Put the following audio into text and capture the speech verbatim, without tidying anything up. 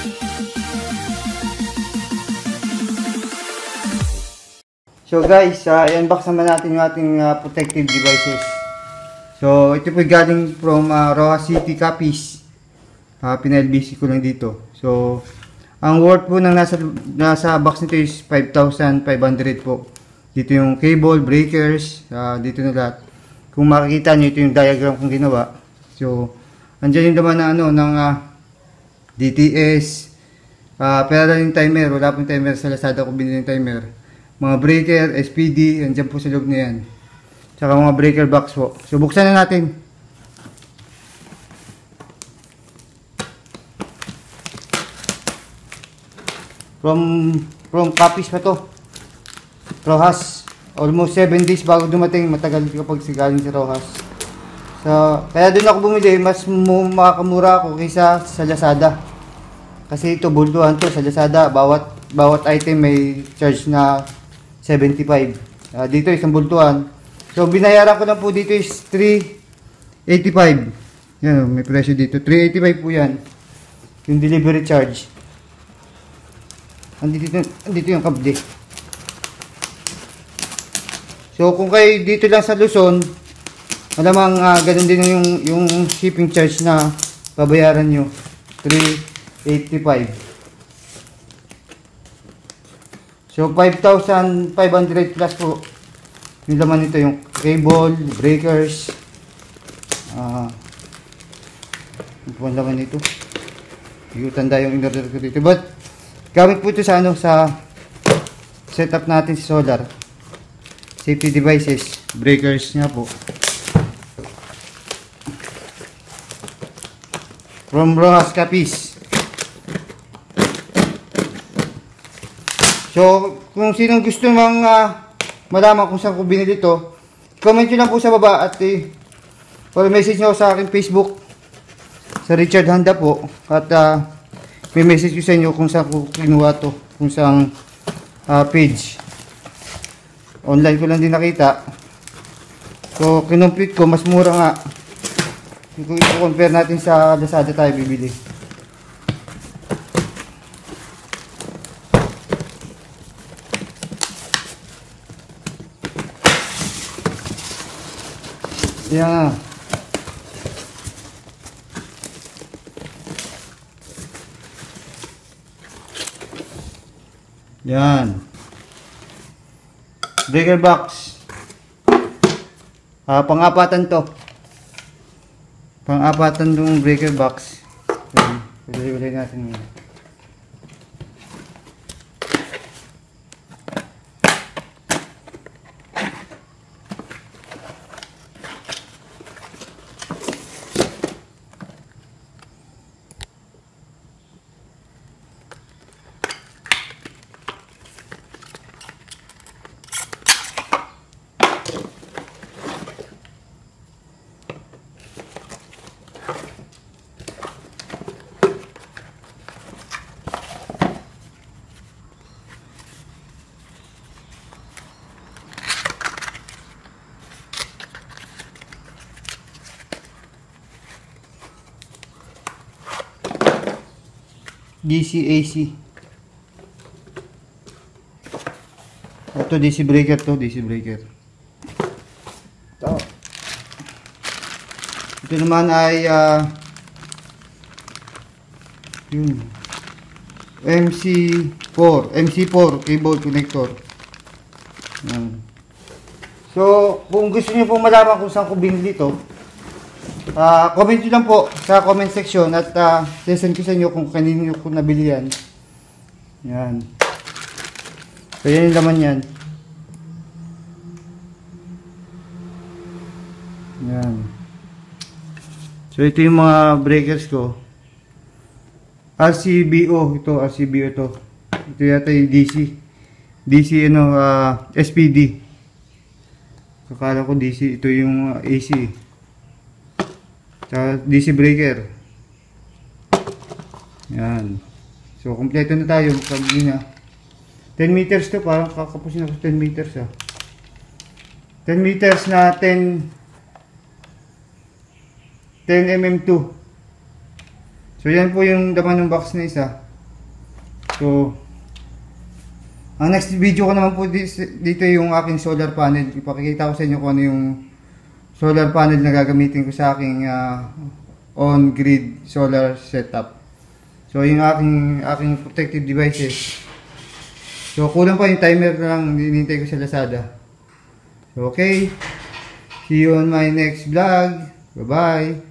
So guys, uh, i-unbox naman natin yung ating uh, protective devices. So ito po galing from uh, Rojas City copies. Uh, Pina-L B C ko lang dito. So ang worth po ng nasa, nasa box nito is five thousand five hundred po. Dito yung cable, breakers, uh, dito na lahat. Kung makikita nyo, ito yung diagram kong ginawa. So andyan yung laman na ano, ng uh, D T S. Uh, pero yung timer, wala pong timer sa Lazada ko binili yung timer. Mga breaker, S P D, andyan po sa loob na yan. Tsaka mga breaker box po. So buksan na natin. From, from copies pa to. Rojas. Almost seven days bago dumating. Matagal kapag sigaling sa Rojas. So, kaya doon ako bumili. Mas makakamura ako kaysa sa Lazada. Kasi ito, bultuhan to sa Lazada. Bawat, bawat item may charge na seventy-five. Uh, dito isang bultuhan. So binayaran ko lang po dito is three eighty-five. Yan, may presyo dito. three eighty-five po yan. Yung delivery charge. Andito, andito yung kabde. So kung kayo dito lang sa Luzon, malamang uh, ganun din yung, yung shipping charge na babayaran nyo. three eighty-five. So five thousand five hundred plus po yung laman nito, yung cable, breakers, ah, uh, ano laman nito, hindi ko tanda yung in-order ko dito, but gamit po ito sa ano, sa setup natin sa solar safety devices, breakers nga po from Rojas Capiz. So, kung sinong gusto mang uh, malaman kung saan ko binili ito, comment nyo lang po sa baba at eh, or message nyo sa aking Facebook sa Richard Handa po, at uh, may message ko sa inyo kung saan ko kinuha to, kung saan uh, page. Online ko lang din nakita. So, kinomplete ko, mas mura nga. Kung i-compare natin sa Lazada tayo bibili. Yan. Yan. Breaker box. Ah, pang-apatan to. Pang-apatan tong breaker box. Pili-pili natin muna. D C A C. Ito D C breaker to, D C breaker. Ito. Ito naman ay uh, yun. M C four, M C four cable connector. Yan. So, kung gusto niyo pong malaman kung saan ko binili ito, Uh, comment nyo lang po sa comment section at uh, sesend ko sa inyo kung kanino ko nabili yan. Yan. So yan yung laman yan. Yan. So ito yung mga breakers ko. R C B O. Ito R C B O ito. Ito yata yung D C. D C ano, uh, S P D. Kakala ko D C. Ito yung uh, A C. Sa D C breaker. Yan. So, kompleto na tayo. Sabi na. ten meters to. Parang kakapusin ako ten meters ah. ten meters na ten ten millimeters two. So, yan po yung laman ng box na isa. So, ang next video ko naman po dito yung aking solar panel. Ipakikita ko sa inyo kung ano yung solar panel na gagamitin ko sa aking uh, on-grid solar setup. So, yung aking, aking protective devices. So, kulang pa yung timer na lang hinihintay ko sa Lazada. So, okay. See you on my next vlog. Bye-bye.